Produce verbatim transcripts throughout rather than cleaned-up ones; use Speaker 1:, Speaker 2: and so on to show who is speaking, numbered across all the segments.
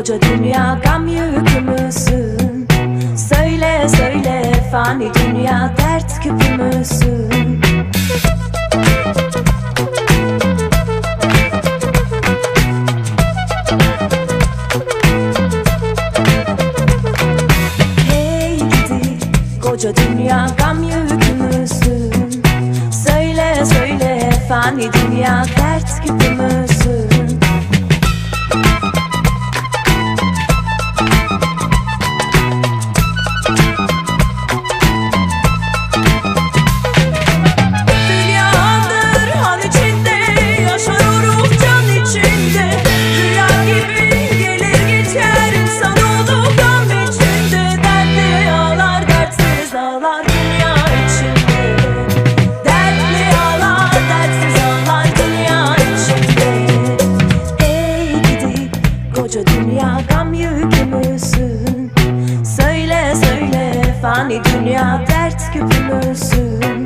Speaker 1: Koca dünya gam yükü müsün? Söyle söyle fani dünya dert küpü müsün? Hey gidi koca dünya gam yükü müsün? Söyle söyle fani dünya dert küpü müsün? Koca dünya gam yükü müsün? Söyle söyle fani dünya dert küpü müsün?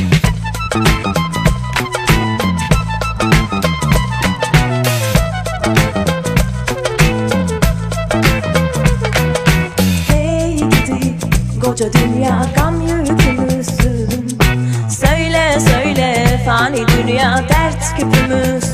Speaker 1: Hey gidi koca dünya gam yükü müsün? Söyle söyle fani dünya dert küpü müsün?